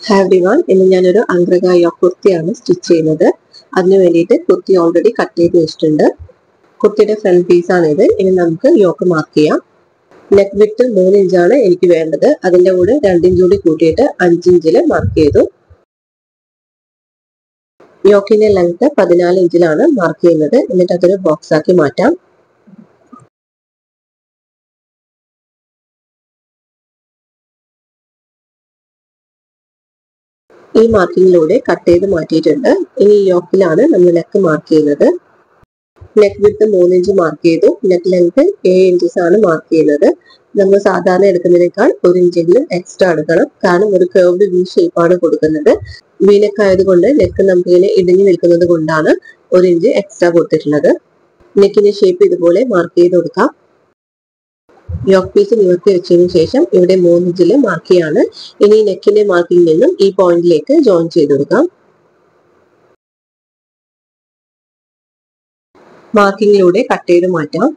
Hi everyone, ഇന്ന് ഞാനൊരു angrakha yoke കുർത്തിയാണ് സ്റ്റിച്ച് ചെയ്യുന്നത്. അതിനു വേണ്ടിയിട്ട് കുർത്തി ഓൾറെഡി കട്ട് ചെയ്ത് വെച്ചിട്ടുണ്ട്. കുർത്തിയുടെ ഫ്രണ്ട് പീസ് ആണിത്. ഇനി നമുക്ക് യോക്ക് മാർക്ക് ചെയ്യാം. നെക്ക് വിഡ്ത്ത് 3 ഇഞ്ചാണ് എനിക്ക് വേണ്ടത്. അതിന്റെ കൂടെ 2 ഇഞ്ച് കൂടി കൂട്ടിയിട്ട് 5 ഇഞ്ചിൽ മാർക്ക് ചെയ്തു. യോക്കിന്റെ ലെങ്ത് 14 ഇഞ്ചിലാണ് മാർക്ക് ചെയ്യുന്നത്. എന്നിട്ട് അതൊരു ബോക്സ് ആക്കി മാറ്റാം. ഈ മാർക്കിങ്ങിലൂടെ കട്ട് ചെയ്ത് മാറ്റിയിട്ടുണ്ട്. ഇനി യോക്കിലാണ് നമ്മൾ നെക്ക് മാർക്ക് ചെയ്യുന്നത്. നെക്ക് വിഡ്ത്ത് 3 ഇഞ്ച് മാർക്ക് ചെയ്തു. നെക്ക് ലെങ്ത് 7 ഇഞ്ചസ് ആണ് മാർക്ക് ചെയ്യുന്നത്. നമ്മൾ സാധാരണ എടുക്കുന്നതിനേക്കാൾ 1 ഇഞ്ചെങ്കിലും എക്സ്ട്രാ എടുക്കണം. കാരണം ഒരു കർവ്ഡ് വി ഷേപ്പ് ആണ് കൊടുക്കുന്നത്. വി നെക്ക് ആയതുകൊണ്ട് നെക്ക് നമുക്ക് ഇങ്ങനെ ഇടിഞ്ഞു നിൽക്കുന്നത് കൊണ്ടാണ് 1 ഇഞ്ച് എക്സ്ട്രാ കൊടുത്തിട്ടുള്ളത്. നെക്കിന്റെ ഷേപ്പ് ഇതുപോലെ മാർക്ക് ചെയ്ത് കൊടുക്കാം. യോക്ക് പീസ് നിവർത്തി വെച്ചതിന് ശേഷം ഇവിടെ 3 ഇഞ്ചിൽ മാർക്ക് ചെയ്യാണ്. ഇനി നെക്കിന്റെ മാർക്കിൽ നിന്നും ഈ പോയിന്റിലേക്ക് ജോയിൻ ചെയ്ത് കൊടുക്കാം. മാർക്കിങ്ങിലൂടെ കട്ട് ചെയ്ത് മാറ്റാം.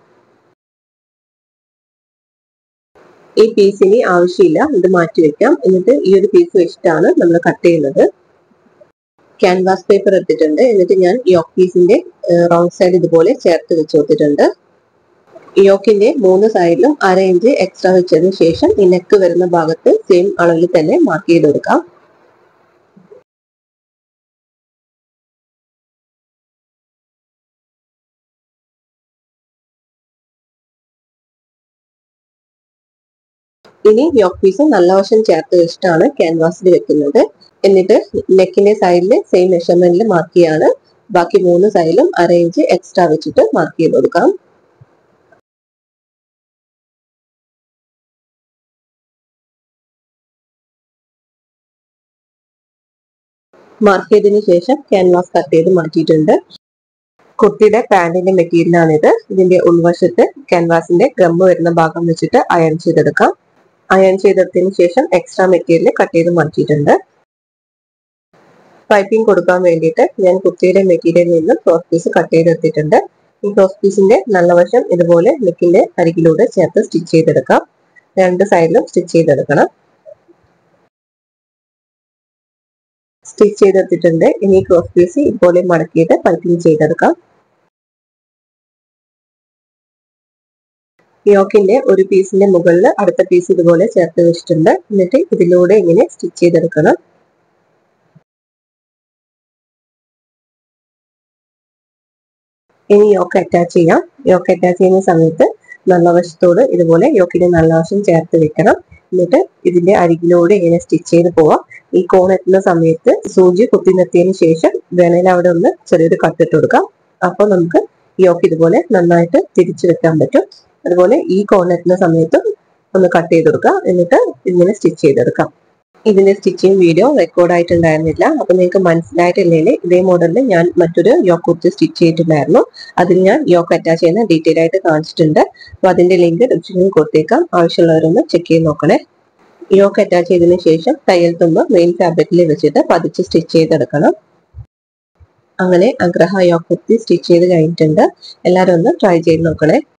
ഈ പീസിന് ആവശ്യമില്ല, ഇത് മാറ്റി വെക്കാം. എന്നിട്ട് ഈ ഒരു പീസ് വെച്ചിട്ടാണ് നമ്മൾ കട്ട് ചെയ്യുന്നത്. ക്യാൻവാസ് പേപ്പർ എടുത്തിട്ടുണ്ട്. എന്നിട്ട് ഞാൻ യോക്ക് പീസിന്റെ റോങ് സൈഡ് ഇതുപോലെ ചേർത്ത് വെച്ച് കൊടുത്തിട്ടുണ്ട്. യോക്കിന്റെ 3 സൈഡിലും 1/2 ഇഞ്ച് എക്സ്ട്രാ വെച്ചതിന് ശേഷം ഈ നെക്ക് വരുന്ന ഭാഗത്ത് സെയിം അളവിൽ തന്നെ മാർക്ക് ചെയ്ത് കൊടുക്കാം. ഇനി യോക്ക് പീസ് നല്ല വശം ചേർത്ത് വെച്ചിട്ടാണ് ക്യാൻവാസിൽ വെക്കുന്നത്. എന്നിട്ട് നെക്കിന്റെ സൈഡിൽ സെയിം മെഷർമെന്റിൽ മാർക്ക് ചെയ്യാണ്. ബാക്കി 3 സൈഡിലും 1/2 ഇഞ്ച് എക്സ്ട്രാ വെച്ചിട്ട് മാർക്ക് ചെയ്ത് കൊടുക്കാം. മാർക്ക് ചെയ്തതിനു ശേഷം ക്യാൻവാസ് കട്ട് ചെയ്ത് മാറ്റിയിട്ടുണ്ട്. കുർത്തിയുടെ പാന്റിന്റെ മെറ്റീരിയൽ ആണിത്. ഇതിന്റെ ഉൾവശത്ത് ക്യാൻവാസിന്റെ ഗമ്മ് വരുന്ന ഭാഗം വെച്ചിട്ട് അയൺ ചെയ്തെടുക്കാം. അയൺ ചെയ്തെടുത്തതിന് ശേഷം എക്സ്ട്രാ മെറ്റീരിയൽ കട്ട് ചെയ്ത് മാറ്റിയിട്ടുണ്ട്. പൈപ്പിംഗ് കൊടുക്കാൻ വേണ്ടിയിട്ട് ഞാൻ കുർത്തിയുടെ മെറ്റീരിയലിൽ നിന്ന് ക്രോസ് പീസ് കട്ട് ചെയ്തെടുത്തിട്ടുണ്ട്. ഈ ക്രോസ് പീസിന്റെ നല്ല വശം ഇതുപോലെ നെക്കിന്റെ അരികിലൂടെ ചേർത്ത് സ്റ്റിച്ച് ചെയ്തെടുക്കാം. 2 സൈഡിലും സ്റ്റിച്ച് ചെയ്തെടുക്കണം. സ്റ്റിച്ച് ചെയ്തെടുത്തിട്ടുണ്ട്. ഇനി ക്രോസ് പീസ് ഇതുപോലെ മടക്കിയിട്ട് പൈപ്പിംഗ് ചെയ്തെടുക്കാം. യോക്കിന്റെ ഒരു പീസിന്റെ മുകളിൽ അടുത്ത പീസ് ഇതുപോലെ ചേർത്ത് വെച്ചിട്ടുണ്ട്. എന്നിട്ട് ഇതിലൂടെ ഇങ്ങനെ സ്റ്റിച്ച് ചെയ്തെടുക്കണം. ഇനി യോക്ക് അറ്റാച്ച് ചെയ്യാം. യോക്ക് അറ്റാച്ച് ചെയ്യുന്ന സമയത്ത് നല്ല വശത്തോട് ഇതുപോലെ യോക്കിന്റെ നല്ല വശം ചേർത്ത് വെക്കണം. എന്നിട്ട് ഇതിന്റെ അരികിലൂടെ ഇങ്ങനെ സ്റ്റിച്ച് ചെയ്ത് പോവാം. ഈ കോൺ എത്തുന്ന സമയത്ത് സൂചി കുത്തി നിർത്തിയതിനു ശേഷം വേണേൽ അവിടെ ഒന്ന് ചെറിയൊരു കട്ടിട്ട് കൊടുക്കാം. അപ്പോൾ നമുക്ക് യോക്ക് ഇതുപോലെ നന്നായിട്ട് തിരിച്ചു വെക്കാൻ പറ്റും. അതുപോലെ ഈ കോൺ എത്തുന്ന സമയത്തും ഒന്ന് കട്ട് ചെയ്ത് കൊടുക്കാം. എന്നിട്ട് ഇങ്ങനെ സ്റ്റിച്ച് ചെയ്തെടുക്കാം. ഇതിന്റെ സ്റ്റിച്ചിങ് വീഡിയോ റെക്കോർഡ് ആയിട്ടുണ്ടായിരുന്നില്ല. അപ്പൊ നിങ്ങൾക്ക് മനസ്സിലായിട്ടില്ലെങ്കിൽ ഇതേ മോഡലിൽ ഞാൻ മറ്റൊരു യോക്ക് കുർത്തി സ്റ്റിച്ച് ചെയ്തിട്ടുണ്ടായിരുന്നു. അതിൽ ഞാൻ യോക്ക് അറ്റാച്ച് ചെയ്യുന്ന ഡീറ്റെയിൽ ആയിട്ട് കാണിച്ചിട്ടുണ്ട്. അപ്പൊ അതിന്റെ ലിങ്ക് ഡിസ്ക്രിപ്ഷനിൽ കൊടുത്തേക്കാം. ആവശ്യമുള്ളവരൊന്ന് ചെക്ക് ചെയ്ത് നോക്കണേ. യോക്ക് അറ്റാച്ച് ചെയ്തതിനു ശേഷം തയ്യൽ തുമ്പ് മെയിൻ ഫാബ്രിക്കിൽ വെച്ചിട്ട് പതിച്ച് സ്റ്റിച്ച് ചെയ്തെടുക്കണം. അങ്ങനെ അഗ്രഹ യോക്ക് കുർത്തി സ്റ്റിച്ച് ചെയ്ത് കഴിഞ്ഞിട്ടുണ്ട്. എല്ലാവരും ഒന്ന് ട്രൈ ചെയ്ത് നോക്കണേ.